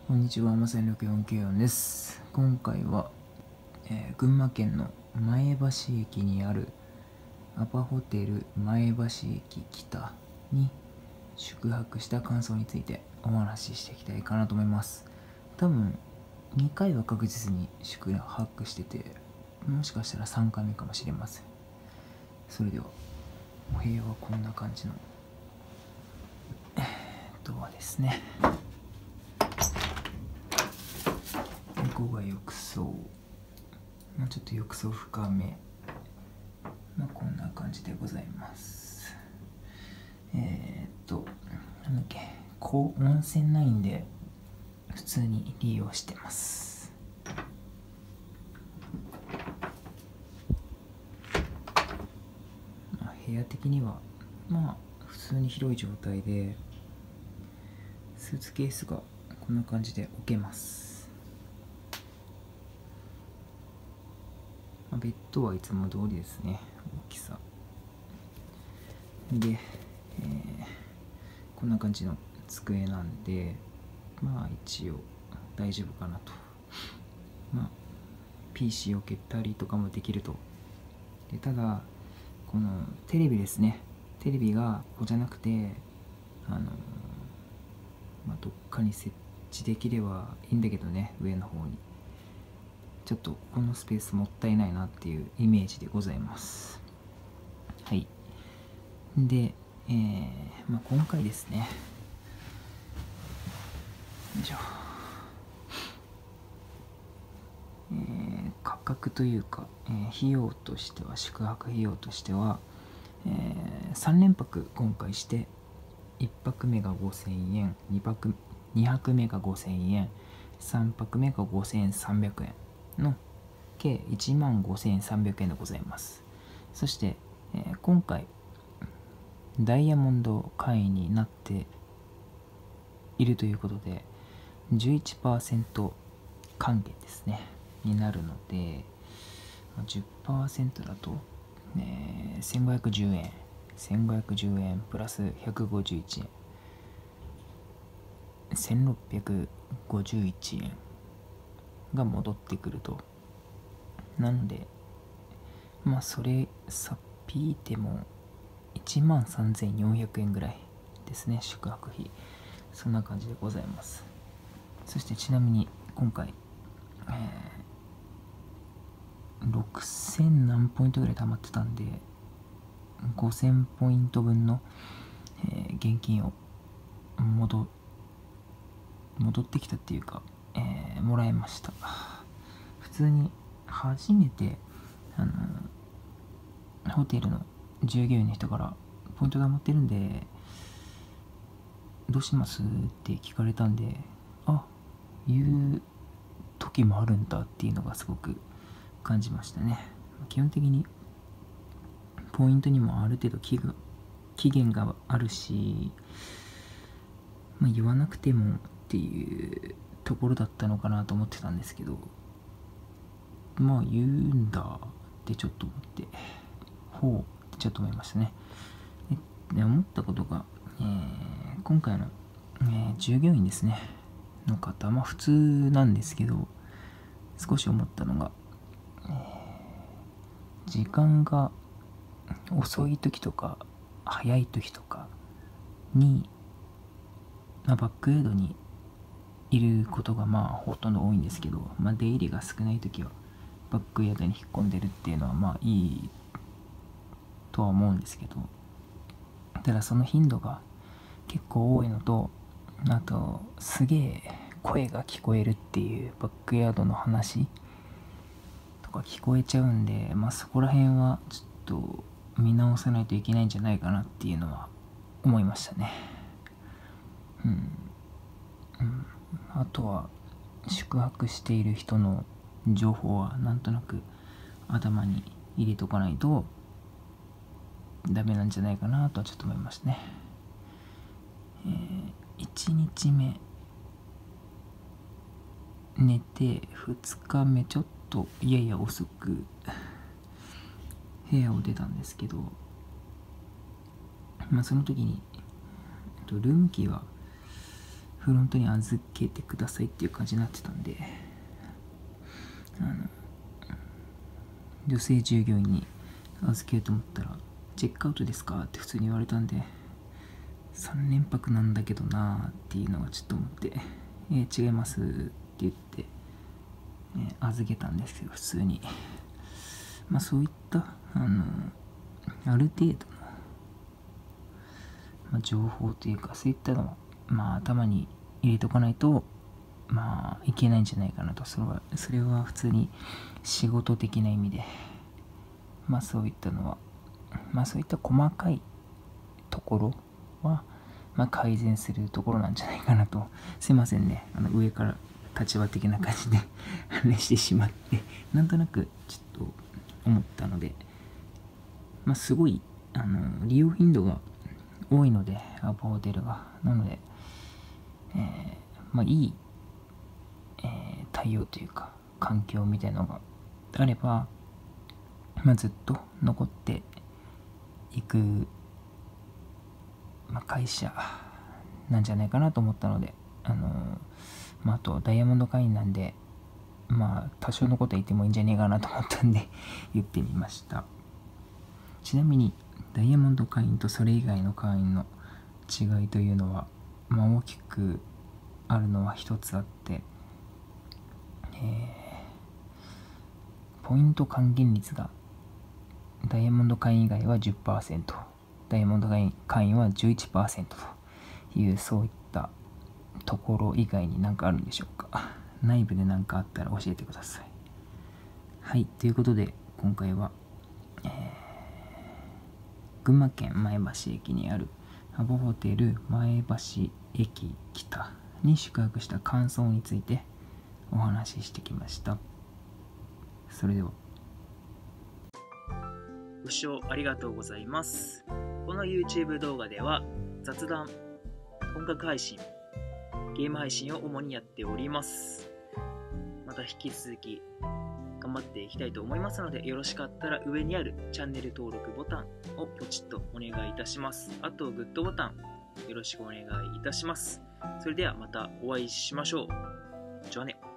こんにちは、まさに6494です。今回は、群馬県の前橋駅にあるアパホテル前橋駅北に宿泊した感想についてお話ししていきたいかなと思います。多分2回は確実に宿泊してて、もしかしたら3回目かもしれません。それでは、お部屋はこんな感じのですね。ここが浴槽、ちょっと浴槽深め、こんな感じでございます。なんだっけ、温泉ないんで普通に利用してます。部屋的には普通に広い状態で、スーツケースがこんな感じで置けます。ベッドはいつも通りですね、大きさで、こんな感じの机なんで、一応大丈夫かなと。PC を置けたりとかもできると。でただこのテレビですね、テレビがここじゃなくてどっかに設置できればいいんだけどね、上の方にちょっとこのスペースもったいないなっていうイメージでございます。はい。で、今回ですね、価格というか、費用としては、宿泊費用としては、3連泊今回して、1泊目が5000円、2泊目が5000円、3泊目が5300円の計15300円でございます。そして、今回ダイヤモンド会員になっているということで 11% 還元ですねになるので、 10% だと、1510円1510円プラス151円1651円が戻ってくると。なのでそれさっぴいても13400円ぐらいですね、宿泊費。そんな感じでございます。そしてちなみに今回、6000何ポイントぐらい貯まってたんで、5000ポイント分の、現金を戻ってきたっていうか、もらいました。普通に初めてホテルの従業員の人からポイント貯まってるんでどうしますって聞かれたんで、言う時もあるんだっていうのがすごく感じましたね。基本的にポイントにもある程度期限があるし、言わなくてもっていうところだったのかなと思ってたんですけど、言うんだってちょっと思って、ほうってちょっと思いましたね。で思ったことが、今回の、従業員ですねの方、普通なんですけど、少し思ったのが、時間が遅い時とか早い時とかに、バックヤードにいることがほとんど多いんですけど、出入りが少ない時はバックヤードに引っ込んでるっていうのはいいとは思うんですけど、ただその頻度が結構多いのと、あとすげえ声が聞こえるっていうバックヤードの話とか聞こえちゃうんで、そこら辺はちょっと見直さないといけないんじゃないかなっていうのは思いましたね。あとは宿泊している人の情報はなんとなく頭に入れとかないとダメなんじゃないかなとはちょっと思いましたね。1日目寝て、2日目ちょっとやや遅く部屋を出たんですけど、その時にルームキーはフロントに預けてくださいっていう感じになってたんで、女性従業員に預けようと思ったら、チェックアウトですかって普通に言われたんで、3連泊なんだけどなーっていうのがちょっと思って、違いますって言って、預けたんですけど、普通に。そういった、ある程度の、情報というか、そういったのは、頭に入れとかないと、いけないんじゃないかなと。それは普通に仕事的な意味で、そういったのは、そういった細かいところは、改善するところなんじゃないかなと。すいませんね。上から立場的な感じで話してしまって、なんとなくちょっと思ったので、すごい、利用頻度が多いので、アパホテルが。なので、いい、対応というか、環境みたいなのがあれば、ずっと残っていく、会社なんじゃないかなと思ったので、あとダイヤモンド会員なんで、多少のことは言ってもいいんじゃねえかなと思ったんで言ってみました。ちなみにダイヤモンド会員とそれ以外の会員の違いというのは、大きくあるのは一つあって、ポイント還元率がダイヤモンド会員以外は 10%、ダイヤモンド会員は 11% という、そういったところ以外に何かあるんでしょうか。内部で何かあったら教えてください。はい、ということで今回は、群馬県前橋駅にあるアポホテル前橋駅北に宿泊した感想についてお話ししてきました。それでは。 ご視聴ありがとうございます。この YouTube 動画では雑談、音楽配信、ゲーム配信を主にやっております。また引き続き頑張っていきたいと思いますので、よろしかったら上にあるチャンネル登録ボタンをポチッとお願いいたします。あとグッドボタンよろしくお願いいたします。それではまたお会いしましょう。じゃあね。